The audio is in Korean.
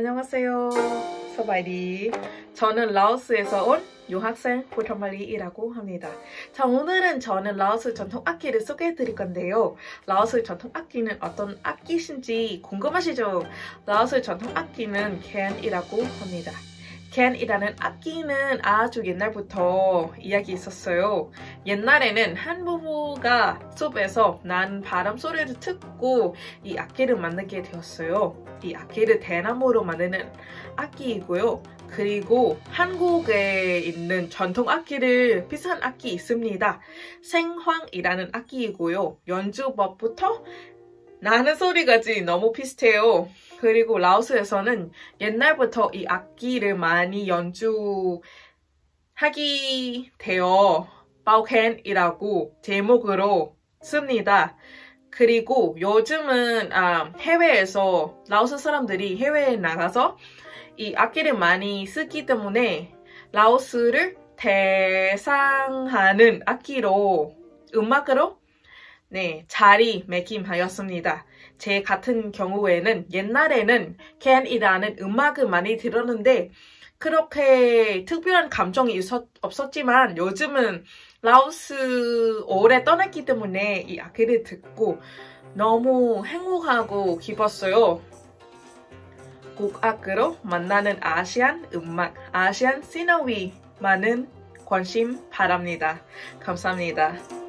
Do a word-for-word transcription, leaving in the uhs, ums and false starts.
안녕하세요. 서바이디. 저는 라오스에서 온 유학생 보터말리이라고 합니다. 자, 오늘은 저는 라오스 전통 악기를 소개해 드릴 건데요. 라오스 전통 악기는 어떤 악기신지 궁금하시죠? 라오스 전통 악기는 캔이라고 합니다. 캔이라는 악기는 아주 옛날부터 이야기 있었어요. 옛날에는 한 부부가 숲에서 난 바람 소리를 듣고 이 악기를 만들게 되었어요. 이 악기를 대나무로 만드는 악기이고요. 그리고 한국에 있는 전통 악기를 비슷한 악기 있습니다. 생황이라는 악기이고요. 연주법부터 나는 소리까지 너무 비슷해요. 그리고 라오스에서는 옛날부터 이 악기를 많이 연주하기 되어 바오켄이라고 제목으로 씁니다. 그리고 요즘은 아, 해외에서 라오스 사람들이 해외에 나가서 이 악기를 많이 쓰기 때문에 라오스를 대상하는 악기로 음악으로 네, 자리매김하였습니다. 제 같은 경우에는 옛날에는 캔이라는 음악을 많이 들었는데 그렇게 특별한 감정이 있었, 없었지만 요즘은 라오스 오래 떠났기 때문에 이 악기를 듣고 너무 행복하고 기뻤어요. 국악으로 만나는 아시안 음악, 아시안 시너리 많은 관심 바랍니다. 감사합니다.